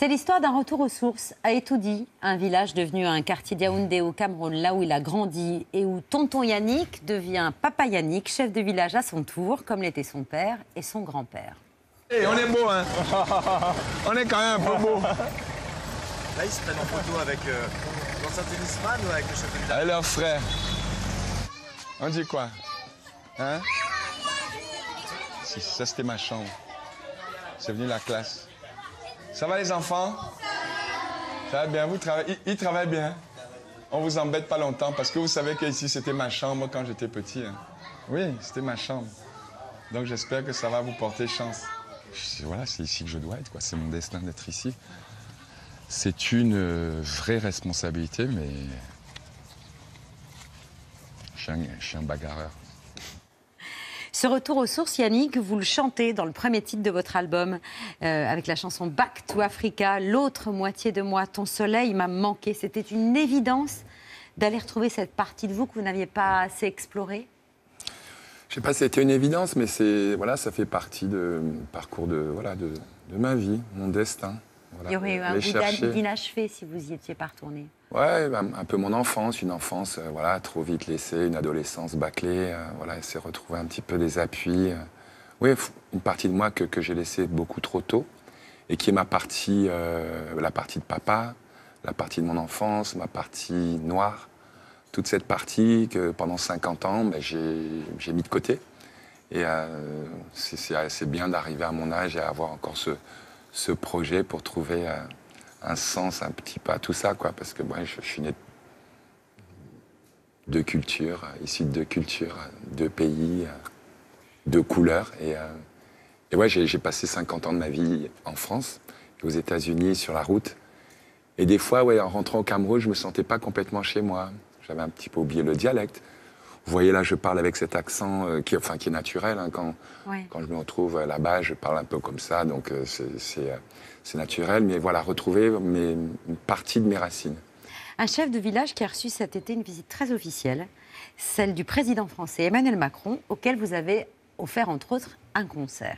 C'est l'histoire d'un retour aux sources à Etoudi, un village devenu un quartier de Yaoundé au Cameroun, là où il a grandi et où tonton Yannick devient papa Yannick, chef de village à son tour, comme l'était son père et son grand-père. Hey, on est beau, hein. On est quand même un peu beau. Là, ils se prennent en photo avec l'ancien tennisman ou avec le chef de village? Avec leur frère. On dit quoi? Hein? Ça, c'était ma chambre. C'est venu la classe. Ça va les enfants? Ça va bien, vous travaillez? Ils travaillent bien. On vous embête pas longtemps parce que vous savez qu'ici c'était ma chambre quand j'étais petit. Hein. Oui, c'était ma chambre. Donc j'espère que ça va vous porter chance. Voilà, c'est ici que je dois être, quoi. C'est mon destin d'être ici. C'est une vraie responsabilité, mais je suis un bagarreur. Ce retour aux sources, Yannick, vous le chantez dans le premier titre de votre album, avec la chanson Back to Africa, l'autre moitié de moi, ton soleil m'a manqué. C'était une évidence d'aller retrouver cette partie de vous que vous n'aviez pas assez explorée? Je sais pas si c'était une évidence, mais voilà, ça fait partie de parcours de ma vie, mon destin. Voilà, il y aurait eu un goût d'inachevé si vous y étiez pas retourné. Ouais, un peu mon enfance, une enfance trop vite laissée, une adolescence bâclée, essayer de retrouver un petit peu des appuis. Oui, une partie de moi que j'ai laissée beaucoup trop tôt et qui est ma partie, la partie de papa, la partie de mon enfance, ma partie noire. Toute cette partie que pendant 50 ans, j'ai mis de côté. Et c'est assez bien d'arriver à mon âge et à avoir encore ce projet pour trouver un sens un petit peu à tout ça, quoi. Parce que moi, je suis né de cultures, issu de deux cultures, deux pays, deux couleurs. Et ouais, j'ai passé 50 ans de ma vie en France, aux États-Unis, sur la route. Et des fois, ouais, en rentrant au Cameroun, je me sentais pas complètement chez moi. J'avais un petit peu oublié le dialecte. Vous voyez, là, je parle avec cet accent qui est naturel. Hein, quand je me retrouve là-bas, je parle un peu comme ça, donc c'est naturel. Mais voilà, retrouver une partie de mes racines. Un chef de village qui a reçu cet été une visite très officielle, celle du président français Emmanuel Macron, auquel vous avez offert, entre autres, un concert.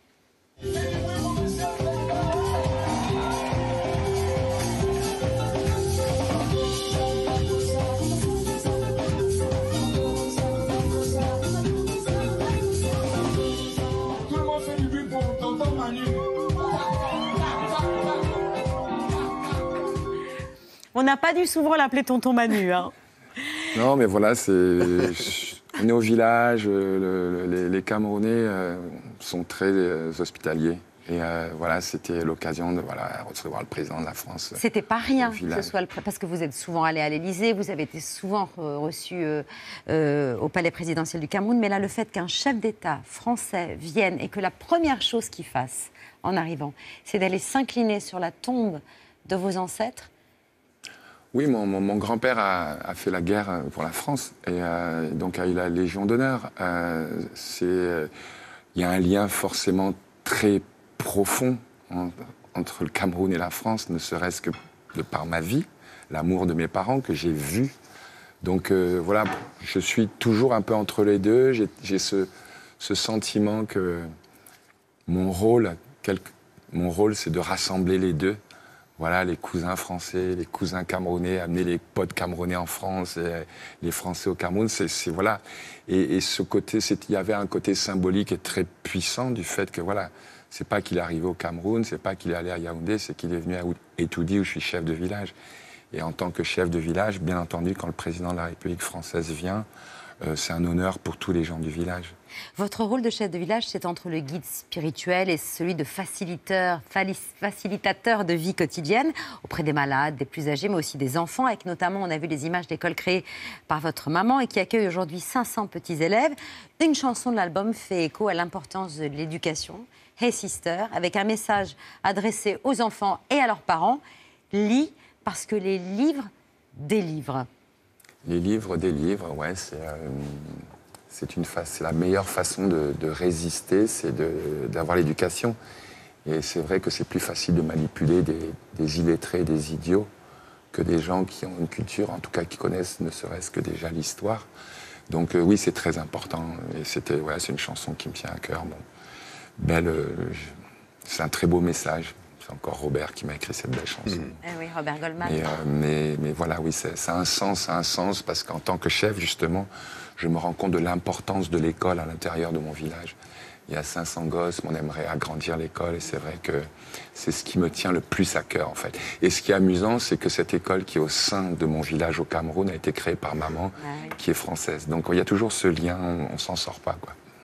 On n'a pas dû souvent l'appeler tonton Manu. Hein. Non, mais voilà, on est au village, les Camerounais sont très hospitaliers. Et voilà, c'était l'occasion de recevoir le président de la France. C'était pas rien que ce soit parce que vous êtes souvent allé à l'Élysée, vous avez été souvent reçu au palais présidentiel du Cameroun, mais là, le fait qu'un chef d'État français vienne et que la première chose qu'il fasse en arrivant, c'est d'aller s'incliner sur la tombe de vos ancêtres. Oui, mon grand-père a fait la guerre pour la France et donc a eu la Légion d'honneur. Il y a un lien forcément très profond entre le Cameroun et la France, ne serait-ce que de par ma vie, l'amour de mes parents que j'ai vu. Donc voilà, je suis toujours un peu entre les deux. J'ai ce sentiment que mon rôle, c'est de rassembler les deux. Voilà, les cousins français, les cousins camerounais, amener les potes camerounais en France, et les Français au Cameroun, voilà. Et ce côté, il y avait un côté symbolique et très puissant du fait que voilà, c'est pas qu'il est arrivé au Cameroun, c'est pas qu'il est allé à Yaoundé, c'est qu'il est venu à Etoudi où je suis chef de village. Et en tant que chef de village, bien entendu, quand le président de la République française vient, c'est un honneur pour tous les gens du village. Votre rôle de chef de village, c'est entre le guide spirituel et celui de facilitateur de vie quotidienne auprès des malades, des plus âgés, mais aussi des enfants, avec notamment, on a vu les images d'école créées par votre maman et qui accueille aujourd'hui 500 petits élèves. Une chanson de l'album fait écho à l'importance de l'éducation, Hey Sister, avec un message adressé aux enfants et à leurs parents. Lis parce que les livres délivrent. Les livres délivrent, ouais, c'est la meilleure façon de résister, c'est d'avoir l'éducation. Et c'est vrai que c'est plus facile de manipuler des illettrés, des idiots, que des gens qui ont une culture, en tout cas qui connaissent ne serait-ce que déjà l'histoire. Donc oui, c'est très important. Et c'est une chanson qui me tient à cœur. Bon, belle, c'est un très beau message. C'est encore Robert qui m'a écrit cette belle chanson. Eh oui, Robert Goldman. Mais voilà, oui, ça a un sens, parce qu'en tant que chef, justement, je me rends compte de l'importance de l'école à l'intérieur de mon village. Il y a 500 gosses, on aimerait agrandir l'école, et c'est vrai que c'est ce qui me tient le plus à cœur, en fait. Et ce qui est amusant, c'est que cette école qui est au sein de mon village au Cameroun a été créée par maman, qui est française. Donc il y a toujours ce lien, on s'en sort pas, quoi.